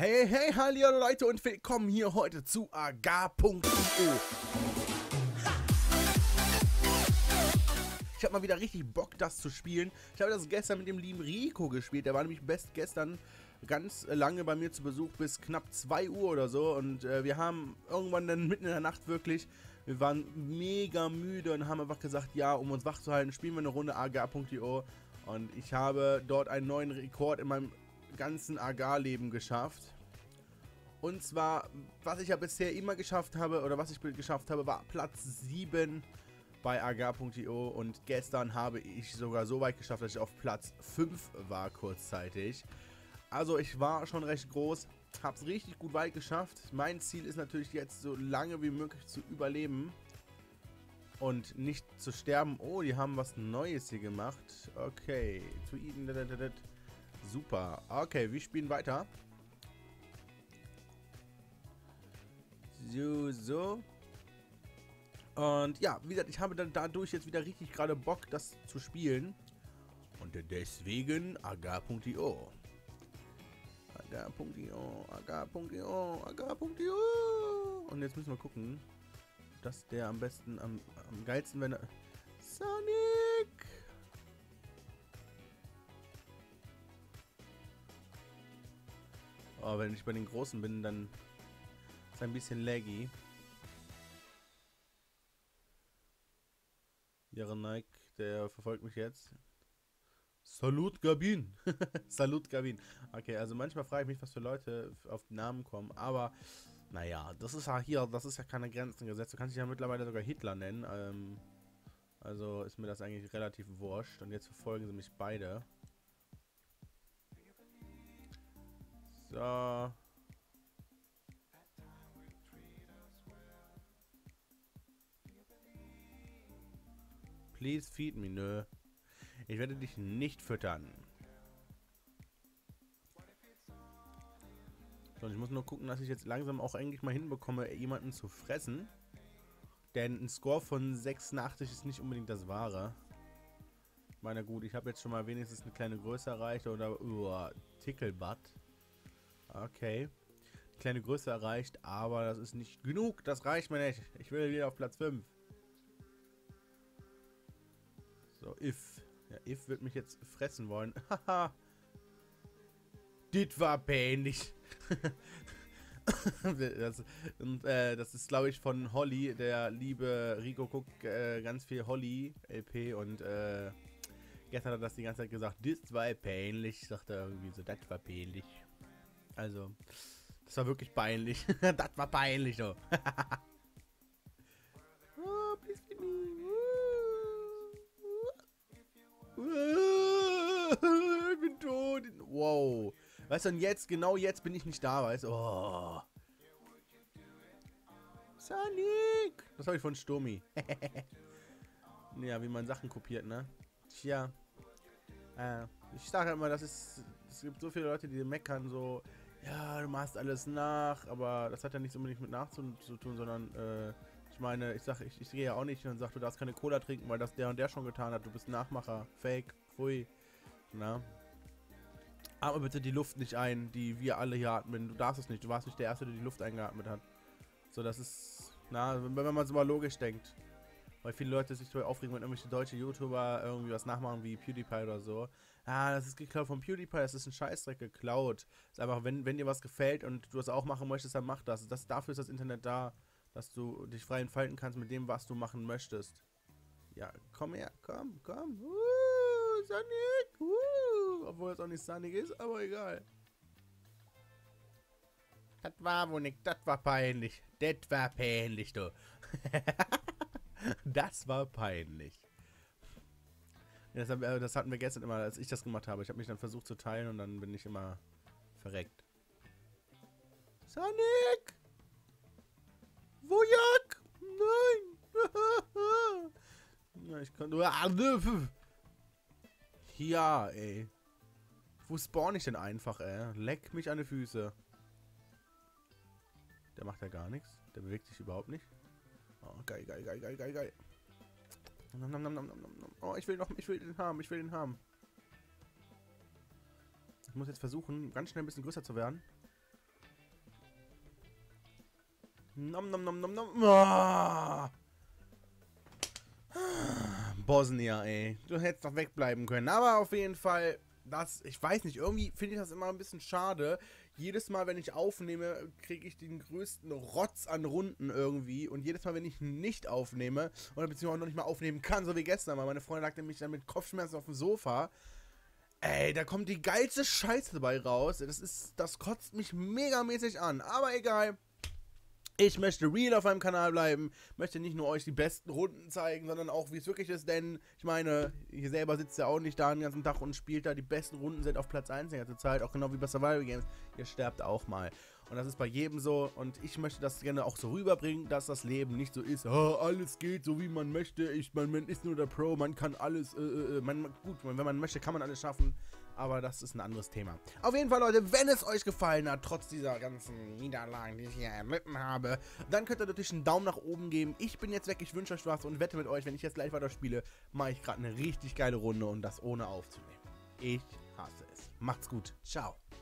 Hey, hey, hallo Leute und willkommen hier heute zu Agar.io. Ich habe mal wieder richtig Bock, das zu spielen. Ich habe das gestern mit dem lieben Rico gespielt. Der war nämlich gestern ganz lange bei mir zu Besuch, bis knapp 2 Uhr oder so. Und wir haben irgendwann dann mitten in der Nacht wirklich, wir waren mega müde und haben einfach gesagt, ja, um uns wach zu halten, spielen wir eine Runde Agar.io. Und ich habe dort einen neuen Rekord in meinem ganzen Agar-Leben geschafft. Und zwar, was ich ja bisher immer geschafft habe, oder was ich geschafft habe, war Platz 7 bei Agar.io. Und gestern habe ich sogar so weit geschafft, dass ich auf Platz 5 war kurzzeitig. Also ich war schon recht groß, habe es richtig gut weit geschafft. Mein Ziel ist natürlich jetzt, so lange wie möglich zu überleben und nicht zu sterben. Oh, die haben was Neues hier gemacht. Okay, zu eaten. Super. Okay, wir spielen weiter. So. Und ja, wie gesagt, ich habe dann dadurch jetzt wieder richtig gerade Bock, das zu spielen. Und deswegen Agar.io. Agar.io. Und jetzt müssen wir gucken, dass der am besten, am geilsten, wenn er... Sonic! Oh, wenn ich bei den Großen bin, dann ist es ein bisschen laggy. Nike, der verfolgt mich jetzt. Salut Gabin! Salut Gabin! Okay, also manchmal frage ich mich, was für Leute auf den Namen kommen, aber naja, das ist ja hier, das ist ja keine Grenzen gesetzt. Du kannst dich ja mittlerweile sogar Hitler nennen. Also ist mir das eigentlich relativ wurscht. Und jetzt verfolgen sie mich beide. So. Please feed me, nö. Ich werde dich nicht füttern. So, und ich muss nur gucken, dass ich jetzt langsam auch eigentlich mal hinbekomme, jemanden zu fressen. Denn ein Score von 86 ist nicht unbedingt das Wahre. Ich meine, gut, ich habe jetzt schon mal wenigstens eine kleine Größe erreicht. Oder, Ticklebutt. Okay. Kleine Größe erreicht, aber das ist nicht genug. Das reicht mir nicht. Ich will wieder auf Platz 5. So, If. Ja, If wird mich jetzt fressen wollen. Haha. Das war peinlich. das ist, glaube ich, von Holly. Der liebe Rico guckt ganz viel Holly LP und gestern hat er das die ganze Zeit gesagt. Das war peinlich. Sagt er irgendwie so, das war peinlich. Also, das war wirklich peinlich. Das war peinlich, so. Oh, please feed me. Ich bin tot. Wow. Weißt du, und jetzt, genau jetzt bin ich nicht da, weißt du? Oh. Sonic. Das habe ich von Sturmi. Ja, wie man Sachen kopiert, ne? Tja. Ich sage immer, es gibt so viele Leute, die meckern so, ja, du machst alles nach, aber das hat ja nichts unbedingt mit nachzutun, sondern, ich meine, ich gehe ja auch nicht und sage, du darfst keine Cola trinken, weil das der und der schon getan hat, du bist Nachmacher, Fake, pfui, na. Atme bitte die Luft nicht ein, die wir alle hier atmen, du darfst es nicht, du warst nicht der Erste, der die Luft eingeatmet hat. So, das ist, na, wenn man so mal logisch denkt. Weil viele Leute sich so aufregen, wenn irgendwelche deutsche YouTuber irgendwie was nachmachen wie PewDiePie oder so. Ah, das ist geklaut von PewDiePie, das ist ein Scheißdreck geklaut. Das ist einfach, wenn dir was gefällt und du es auch machen möchtest, dann mach das. Dafür ist das Internet da, dass du dich frei entfalten kannst mit dem, was du machen möchtest. Ja, komm her, komm. Sonic, obwohl es auch nicht Sonic ist, aber egal. Das war wohl nicht, das war peinlich. Das war peinlich, du. Das war peinlich. Ja, das hatten wir gestern immer, als ich das gemacht habe. Ich habe mich dann versucht zu teilen und dann bin ich immer verreckt. Sonic! Wojak! Nein! Ja, ich kann nur... Ja, ey. Wo spawn ich denn einfach, ey? Leck mich an die Füße. Der macht ja gar nichts. Der bewegt sich überhaupt nicht. Oh, geil. Oh, ich will den haben. Ich muss jetzt versuchen, ganz schnell ein bisschen größer zu werden. Nom nom nom nom nom. Oh. Bosnia, ey. Du hättest doch wegbleiben können. Aber auf jeden Fall, ich weiß nicht, irgendwie finde ich das immer ein bisschen schade. Jedes Mal, wenn ich aufnehme, kriege ich den größten Rotz an Runden irgendwie. Und jedes Mal, wenn ich nicht aufnehme, oder beziehungsweise noch nicht mal aufnehmen kann, so wie gestern, weil meine Freundin lag nämlich dann mit Kopfschmerzen auf dem Sofa. Ey, da kommt die geilste Scheiße dabei raus. Das kotzt mich megamäßig an. Aber egal. Ich möchte real auf meinem Kanal bleiben, möchte nicht nur euch die besten Runden zeigen, sondern auch, wie es wirklich ist, denn ich meine, hier selber sitzt ja auch nicht da den ganzen Tag und spielt da, die besten Runden sind auf Platz 1 die ganze Zeit, auch genau wie bei Survival Games, ihr sterbt auch mal. Und das ist bei jedem so und ich möchte das gerne auch so rüberbringen, dass das Leben nicht so ist, oh, alles geht so wie man möchte, man ist nur der Pro, man kann alles, gut, wenn man möchte, kann man alles schaffen. Aber das ist ein anderes Thema. Auf jeden Fall, Leute, wenn es euch gefallen hat, trotz dieser ganzen Niederlagen, die ich hier erlitten habe, dann könnt ihr natürlich einen Daumen nach oben geben. Ich bin jetzt weg, ich wünsche euch was und wette mit euch, wenn ich jetzt gleich weiter spiele, mache ich gerade eine richtig geile Runde und das ohne aufzunehmen. Ich hasse es. Macht's gut. Ciao.